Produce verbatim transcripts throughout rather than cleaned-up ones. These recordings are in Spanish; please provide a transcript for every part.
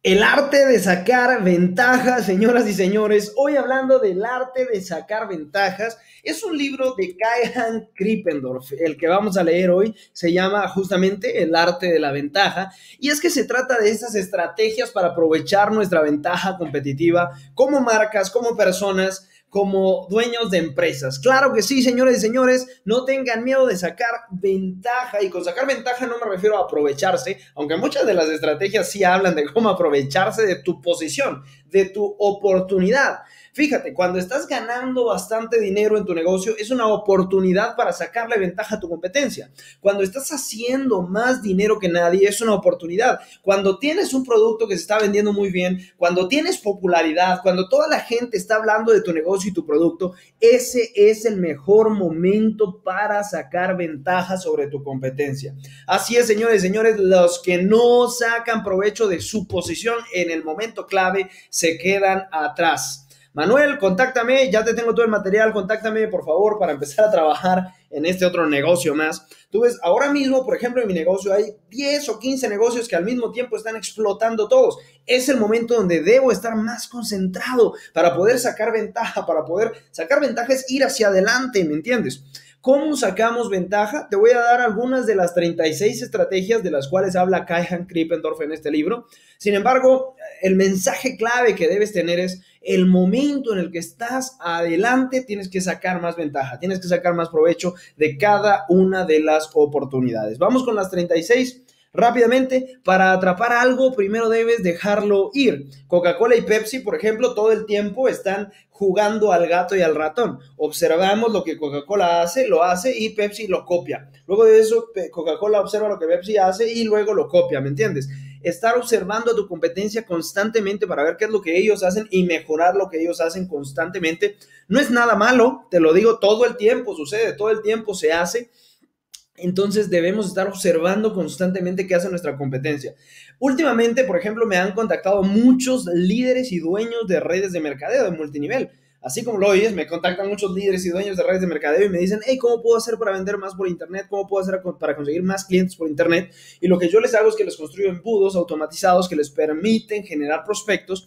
El arte de sacar ventajas, señoras y señores. Hoy hablando del arte de sacar ventajas, es un libro de Kai-Han Krippendorf. El que vamos a leer hoy se llama justamente El arte de la ventaja. Y es que se trata de esas estrategias para aprovechar nuestra ventaja competitiva como marcas, como personas, como dueños de empresas. Claro que sí, señores y señores, no tengan miedo de sacar ventaja, y con sacar ventaja no me refiero a aprovecharse, aunque muchas de las estrategias sí hablan de cómo aprovecharse de tu posición, de tu oportunidad. Fíjate, cuando estás ganando bastante dinero en tu negocio, es una oportunidad para sacarle ventaja a tu competencia. Cuando estás haciendo más dinero que nadie, es una oportunidad. Cuando tienes un producto que se está vendiendo muy bien, cuando tienes popularidad, cuando toda la gente está hablando de tu negocio y tu producto, ese es el mejor momento para sacar ventaja sobre tu competencia. Así es, señores y señores, los que no sacan provecho de su posición en el momento clave se quedan atrás. Manuel, contáctame, ya te tengo todo el material, contáctame por favor para empezar a trabajar en este otro negocio más. Tú ves, ahora mismo, por ejemplo, en mi negocio hay diez o quince negocios que al mismo tiempo están explotando todos. Es el momento donde debo estar más concentrado para poder sacar ventaja, para poder sacar ventaja es ir hacia adelante, ¿me entiendes? ¿Cómo sacamos ventaja? Te voy a dar algunas de las treinta y seis estrategias de las cuales habla Kai-Han Krippendorf en este libro. Sin embargo, el mensaje clave que debes tener es el momento en el que estás adelante, tienes que sacar más ventaja, tienes que sacar más provecho de cada una de las oportunidades. Vamos con las treinta y seis. Rápidamente, para atrapar algo, primero debes dejarlo ir. Coca-Cola y Pepsi, por ejemplo, todo el tiempo están jugando al gato y al ratón. Observamos lo que Coca-Cola hace, lo hace y Pepsi lo copia. Luego de eso, Coca-Cola observa lo que Pepsi hace y luego lo copia, ¿me entiendes? Estar observando a tu competencia constantemente para ver qué es lo que ellos hacen y mejorar lo que ellos hacen constantemente. No es nada malo, te lo digo, todo el tiempo sucede, todo el tiempo se hace. Entonces debemos estar observando constantemente qué hace nuestra competencia. Últimamente, por ejemplo, me han contactado muchos líderes y dueños de redes de mercadeo de multinivel. Así como lo oyes, me contactan muchos líderes y dueños de redes de mercadeo y me dicen, hey, ¿cómo puedo hacer para vender más por internet? ¿Cómo puedo hacer para conseguir más clientes por internet? Y lo que yo les hago es que les construyo embudos automatizados que les permiten generar prospectos.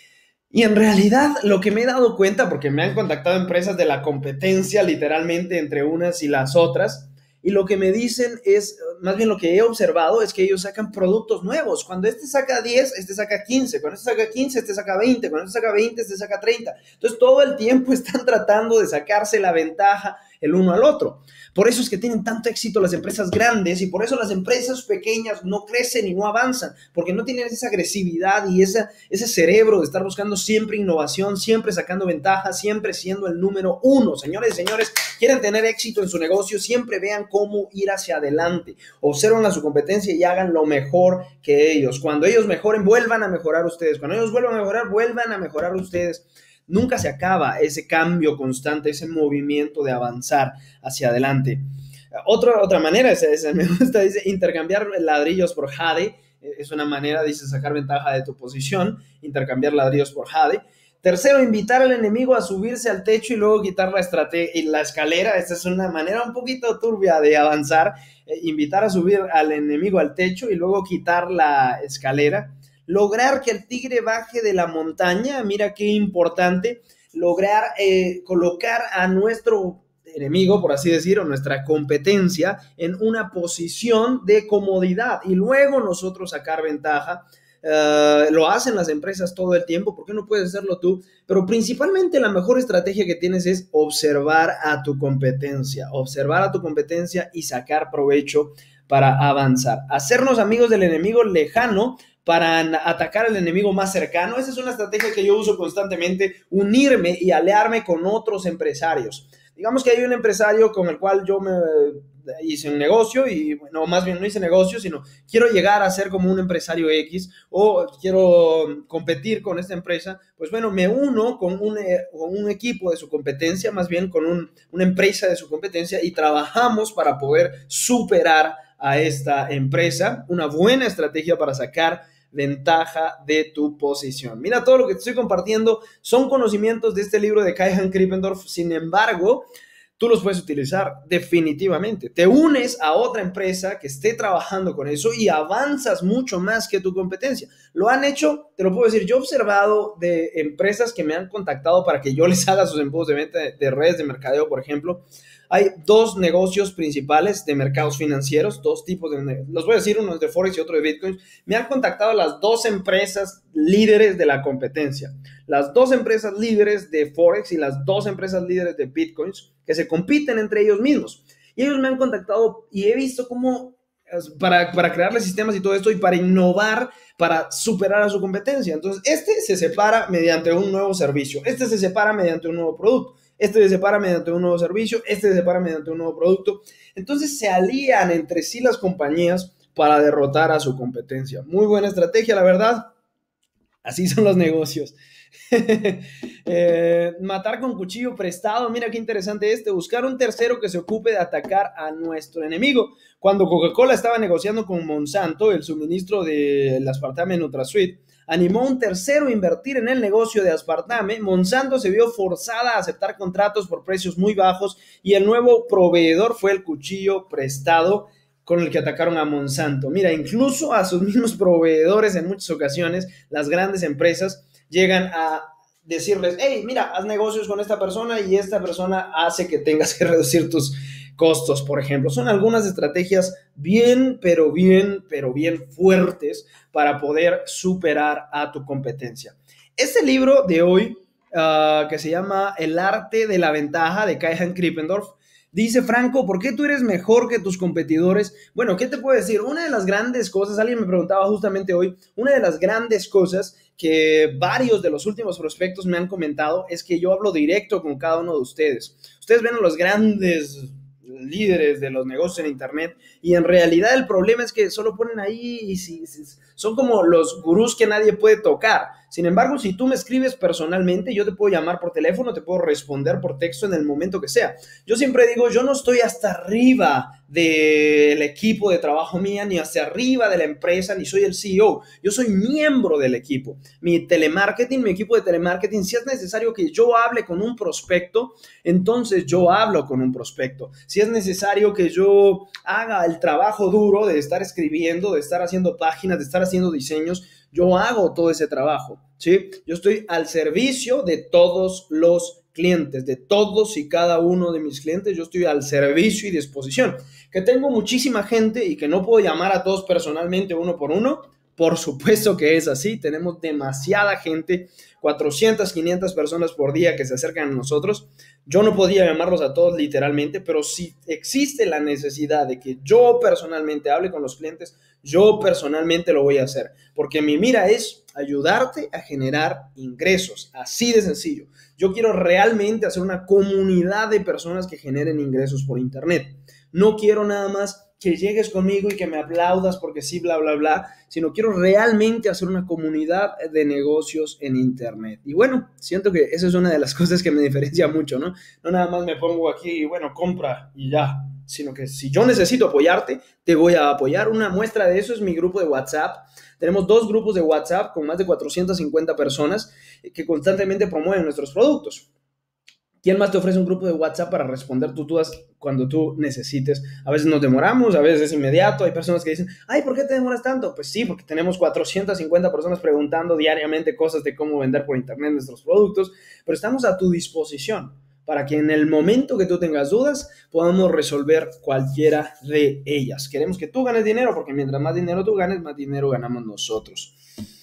Y en realidad lo que me he dado cuenta, porque me han contactado empresas de la competencia literalmente entre unas y las otras, y lo que me dicen es, más bien lo que he observado es que ellos sacan productos nuevos. Cuando este saca diez, este saca quince. Cuando este saca quince, este saca veinte. Cuando este saca veinte, este saca treinta. Entonces todo el tiempo están tratando de sacarse la ventaja el uno al otro. Por eso es que tienen tanto éxito las empresas grandes y por eso las empresas pequeñas no crecen y no avanzan, porque no tienen esa agresividad y esa, ese cerebro de estar buscando siempre innovación, siempre sacando ventaja, siempre siendo el número uno. Señores y señores, quieren tener éxito en su negocio, siempre vean cómo ir hacia adelante. Observan a su competencia y hagan lo mejor que ellos. Cuando ellos mejoren, vuelvan a mejorar ustedes. Cuando ellos vuelvan a mejorar, vuelvan a mejorar ustedes. Nunca se acaba ese cambio constante, ese movimiento de avanzar hacia adelante. Otra, otra manera, esa, esa me gusta, dice intercambiar ladrillos por jade. Es una manera, dice, sacar ventaja de tu posición, intercambiar ladrillos por jade. Tercero, invitar al enemigo a subirse al techo y luego quitar la, estrate- la escalera. Esta es una manera un poquito turbia de avanzar. Eh, invitar a subir al enemigo al techo y luego quitar la escalera. Lograr que el tigre baje de la montaña. Mira qué importante. Lograr eh, colocar a nuestro enemigo, por así decirlo, nuestra competencia en una posición de comodidad y luego nosotros sacar ventaja. Uh, lo hacen las empresas todo el tiempo, ¿por qué no puedes hacerlo tú? Pero principalmente la mejor estrategia que tienes es observar a tu competencia, observar a tu competencia y sacar provecho para avanzar. Hacernos amigos del enemigo lejano para atacar al enemigo más cercano. Esa es una estrategia que yo uso constantemente, unirme y aliarme con otros empresarios. Digamos que hay un empresario con el cual yo me hice un negocio y, bueno, más bien no hice negocio, sino quiero llegar a ser como un empresario X o quiero competir con esta empresa, pues bueno, me uno con un, con un equipo de su competencia, más bien con un, una empresa de su competencia y trabajamos para poder superar a esta empresa. Una buena estrategia para sacar ventaja de tu posición. Mira, todo lo que te estoy compartiendo son conocimientos de este libro de Kai-Han Krippendorf. Sin embargo, tú los puedes utilizar definitivamente. Te unes a otra empresa que esté trabajando con eso y avanzas mucho más que tu competencia. Lo han hecho, te lo puedo decir, yo he observado de empresas que me han contactado para que yo les haga sus embudos de venta de, de redes de mercadeo, por ejemplo. Hay dos negocios principales de mercados financieros, dos tipos de, los voy a decir, uno es de Forex y otro de Bitcoin. Me han contactado las dos empresas líderes de la competencia, las dos empresas líderes de Forex y las dos empresas líderes de Bitcoins que se compiten entre ellos mismos. Y ellos me han contactado y he visto cómo para, para crearles sistemas y todo esto y para innovar, para superar a su competencia. Entonces, este se separa mediante un nuevo servicio, este se separa mediante un nuevo producto. Este se separa mediante un nuevo servicio, este se separa mediante un nuevo producto. Entonces se alían entre sí las compañías para derrotar a su competencia. Muy buena estrategia, la verdad. Así son los negocios. eh, matar con cuchillo prestado. Mira qué interesante este. Buscar un tercero que se ocupe de atacar a nuestro enemigo. Cuando Coca-Cola estaba negociando con Monsanto el suministro del aspartame NutraSweet, animó a un tercero a invertir en el negocio de aspartame. Monsanto se vio forzada a aceptar contratos por precios muy bajos y el nuevo proveedor fue el cuchillo prestado con el que atacaron a Monsanto. Mira, incluso a sus mismos proveedores en muchas ocasiones, las grandes empresas llegan a decirles, hey, mira, haz negocios con esta persona y esta persona hace que tengas que reducir tus costos, por ejemplo. Son algunas estrategias bien, pero bien, pero bien fuertes para poder superar a tu competencia. Este libro de hoy, uh, que se llama El arte de la ventaja, de Kai-Han Krippendorf, dice, Franco, ¿por qué tú eres mejor que tus competidores? Bueno, ¿qué te puedo decir? Una de las grandes cosas, alguien me preguntaba justamente hoy, una de las grandes cosas que varios de los últimos prospectos me han comentado es que yo hablo directo con cada uno de ustedes. Ustedes ven a los grandes líderes de los negocios en internet y en realidad el problema es que solo ponen ahí y si, si, son como los gurús que nadie puede tocar. Sin embargo, si tú me escribes personalmente, yo te puedo llamar por teléfono, te puedo responder por texto en el momento que sea. Yo siempre digo, yo no estoy hasta arriba del equipo de trabajo mía, ni hasta arriba de la empresa, ni soy el C E O. Yo soy miembro del equipo. Mi telemarketing, mi equipo de telemarketing, si es necesario que yo hable con un prospecto, entonces yo hablo con un prospecto. Si es necesario que yo haga el trabajo duro de estar escribiendo, de estar haciendo páginas, de estar haciendo diseños, yo hago todo ese trabajo, ¿sí? Yo estoy al servicio de todos los clientes, de todos y cada uno de mis clientes, yo estoy al servicio y disposición. Que tengo muchísima gente y que no puedo llamar a todos personalmente uno por uno, por supuesto que es así, tenemos demasiada gente, cuatrocientas, quinientas personas por día que se acercan a nosotros. Yo no podía llamarlos a todos literalmente, pero si existe la necesidad de que yo personalmente hable con los clientes, yo personalmente lo voy a hacer, porque mi mira es ayudarte a generar ingresos, así de sencillo. Yo quiero realmente hacer una comunidad de personas que generen ingresos por internet. No quiero nada más que llegues conmigo y que me aplaudas porque sí, bla, bla, bla, sino quiero realmente hacer una comunidad de negocios en internet. Y bueno, siento que esa es una de las cosas que me diferencia mucho, ¿no? No nada más me pongo aquí y bueno, compra y ya, sino que si yo necesito apoyarte, te voy a apoyar. Una muestra de eso es mi grupo de WhatsApp. Tenemos dos grupos de WhatsApp con más de cuatrocientas cincuenta personas que constantemente promueven nuestros productos. ¿Quién más te ofrece un grupo de WhatsApp para responder tus dudas cuando tú necesites? A veces nos demoramos, a veces es inmediato. Hay personas que dicen, ay, ¿por qué te demoras tanto? Pues sí, porque tenemos cuatrocientas cincuenta personas preguntando diariamente cosas de cómo vender por internet nuestros productos, pero estamos a tu disposición para que en el momento que tú tengas dudas podamos resolver cualquiera de ellas. Queremos que tú ganes dinero porque mientras más dinero tú ganes, más dinero ganamos nosotros.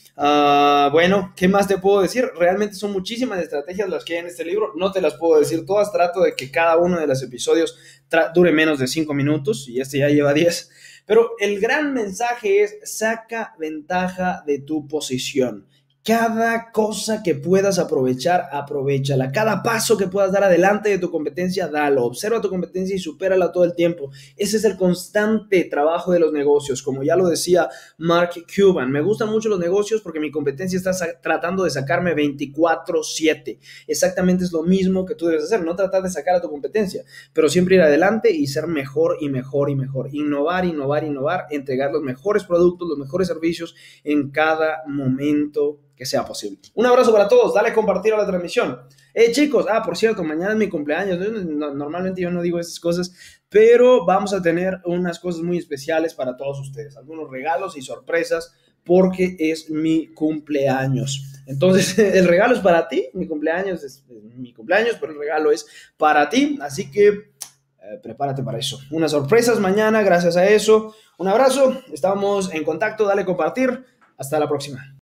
Uh, bueno, ¿qué más te puedo decir? Realmente son muchísimas estrategias las que hay en este libro. No te las puedo decir todas. Trato de que cada uno de los episodios dure menos de cinco minutos y este ya lleva diez. Pero el gran mensaje es: saca ventaja de tu posición. Cada cosa que puedas aprovechar, aprovéchala. Cada paso que puedas dar adelante de tu competencia, dalo. Observa tu competencia y supérala todo el tiempo. Ese es el constante trabajo de los negocios. Como ya lo decía Mark Cuban, me gustan mucho los negocios porque mi competencia está tratando de sacarme veinticuatro siete. Exactamente es lo mismo que tú debes hacer. No tratar de sacar a tu competencia, pero siempre ir adelante y ser mejor y mejor y mejor. Innovar, innovar, innovar. Entregar los mejores productos, los mejores servicios en cada momento que sea posible. Un abrazo para todos, dale a compartir a la transmisión. Eh, chicos, ah, por cierto, mañana es mi cumpleaños. No, normalmente yo no digo esas cosas, pero vamos a tener unas cosas muy especiales para todos ustedes, algunos regalos y sorpresas, porque es mi cumpleaños. Entonces, el regalo es para ti, mi cumpleaños es, es mi cumpleaños, pero el regalo es para ti, así que eh, prepárate para eso. Unas sorpresas mañana, gracias a eso. Un abrazo, estamos en contacto, dale a compartir. Hasta la próxima.